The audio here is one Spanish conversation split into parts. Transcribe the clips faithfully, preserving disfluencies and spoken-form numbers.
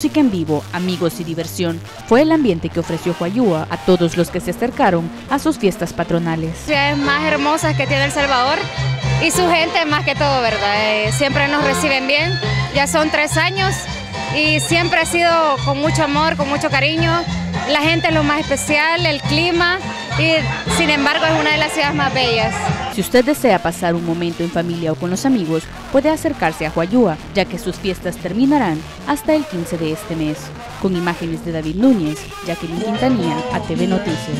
Música en vivo, amigos y diversión fue el ambiente que ofreció Huayúa a todos los que se acercaron a sus fiestas patronales. Ciudades más hermosas que tiene El Salvador y su gente más que todo, ¿verdad? Eh, siempre nos reciben bien, ya son tres años y siempre ha sido con mucho amor, con mucho cariño. La gente es lo más especial, el clima y sin embargo es una de las ciudades más bellas. Si usted desea pasar un momento en familia o con los amigos, puede acercarse a Huayúa, ya que sus fiestas terminarán hasta el quince de este mes. Con imágenes de David Núñez, Jacqueline Quintanilla, A T V Noticias.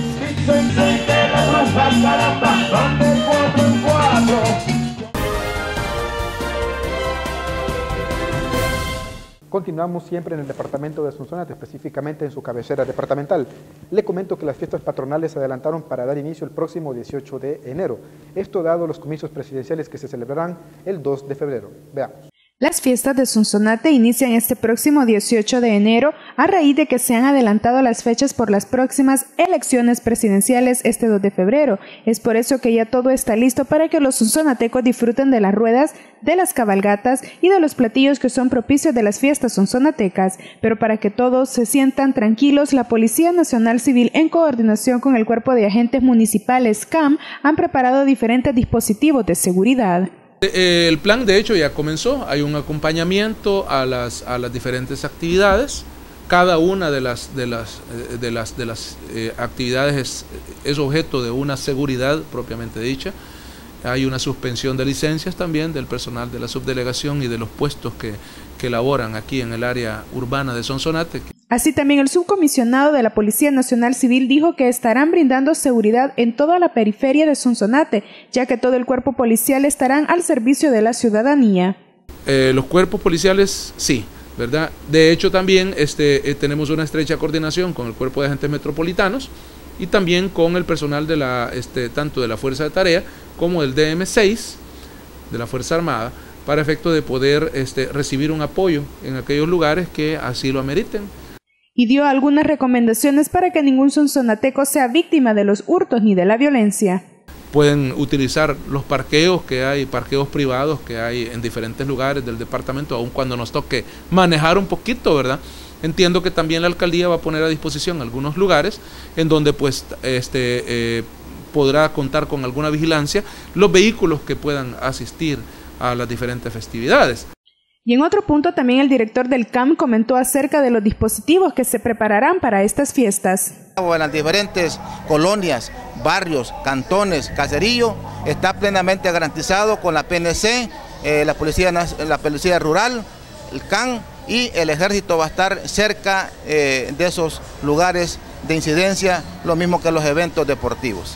Continuamos siempre en el departamento de Sonsonate, específicamente en su cabecera departamental. Le comento que las fiestas patronales se adelantaron para dar inicio el próximo dieciocho de enero. Esto dado los comicios presidenciales que se celebrarán el dos de febrero. Veamos. Las fiestas de Sonsonate inician este próximo dieciocho de enero a raíz de que se han adelantado las fechas por las próximas elecciones presidenciales este dos de febrero. Es por eso que ya todo está listo para que los sonsonatecos disfruten de las ruedas, de las cabalgatas y de los platillos que son propicios de las fiestas sonsonatecas. Pero para que todos se sientan tranquilos, la Policía Nacional Civil, en coordinación con el Cuerpo de Agentes Municipales C A M, han preparado diferentes dispositivos de seguridad. El plan de hecho ya comenzó, hay un acompañamiento a las, a las diferentes actividades. Cada una de las, de las, de las, de las eh, actividades es, es objeto de una seguridad propiamente dicha. Hay una suspensión de licencias también del personal de la subdelegación y de los puestos que, que laboran aquí en el área urbana de Sonsonate. Así también el subcomisionado de la Policía Nacional Civil dijo que estarán brindando seguridad en toda la periferia de Sonsonate, ya que todo el cuerpo policial estarán al servicio de la ciudadanía. Eh, los cuerpos policiales sí, ¿verdad? De hecho también este, eh, tenemos una estrecha coordinación con el cuerpo de agentes metropolitanos y también con el personal de la, este, tanto de la Fuerza de Tarea como del D M seis, de la Fuerza Armada, para efecto de poder este, recibir un apoyo en aquellos lugares que así lo ameriten. Y dio algunas recomendaciones para que ningún sonsonateco sea víctima de los hurtos ni de la violencia. Pueden utilizar los parqueos que hay, parqueos privados que hay en diferentes lugares del departamento, aun cuando nos toque manejar un poquito, ¿verdad? Entiendo que también la alcaldía va a poner a disposición algunos lugares en donde pues este eh, podrá contar con alguna vigilancia los vehículos que puedan asistir a las diferentes festividades. Y en otro punto también el director del C A M comentó acerca de los dispositivos que se prepararán para estas fiestas. En las diferentes colonias, barrios, cantones, caseríos, está plenamente garantizado con la P N C, eh, la, policía, la Policía Rural, el C A M y el Ejército va a estar cerca eh, de esos lugares de incidencia, lo mismo que los eventos deportivos.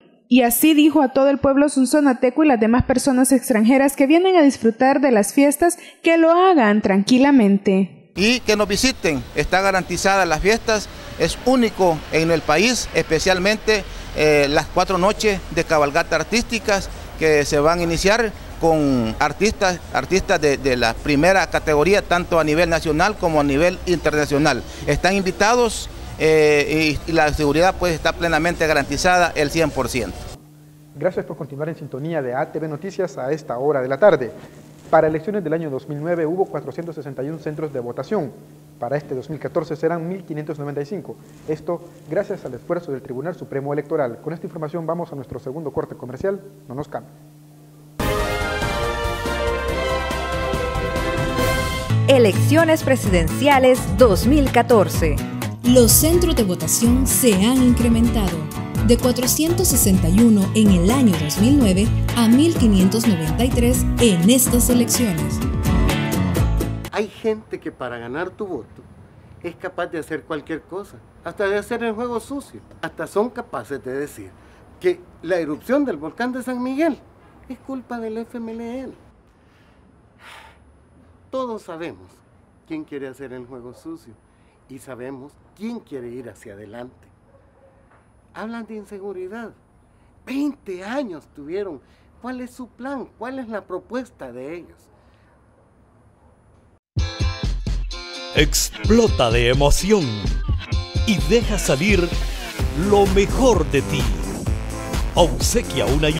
Y así dijo a todo el pueblo sonsonateco y las demás personas extranjeras que vienen a disfrutar de las fiestas que lo hagan tranquilamente. Y que nos visiten, está garantizada las fiestas, es único en el país, especialmente eh, las cuatro noches de cabalgata artísticas que se van a iniciar con artistas, artistas de, de la primera categoría, tanto a nivel nacional como a nivel internacional. Están invitados. Eh, y, y la seguridad pues está plenamente garantizada el cien por ciento. Gracias por continuar en sintonía de A T V Noticias a esta hora de la tarde. Para elecciones del año dos mil nueve hubo cuatrocientos sesenta y uno centros de votación. Para este dos mil catorce serán mil quinientos noventa y cinco. Esto gracias al esfuerzo del Tribunal Supremo Electoral. Con esta información vamos a nuestro segundo corte comercial. No nos cambien. Elecciones presidenciales dos mil catorce. Los centros de votación se han incrementado de cuatrocientos sesenta y uno en el año dos mil nueve a mil quinientos noventa y tres en estas elecciones. Hay gente que para ganar tu voto es capaz de hacer cualquier cosa, hasta de hacer el juego sucio. Hasta son capaces de decir que la erupción del volcán de San Miguel es culpa del F M L N. Todos sabemos quién quiere hacer el juego sucio. Y sabemos quién quiere ir hacia adelante. Hablan de inseguridad. veinte años tuvieron. ¿Cuál es su plan? ¿Cuál es la propuesta de ellos? Explota de emoción y deja salir lo mejor de ti. Obsequia una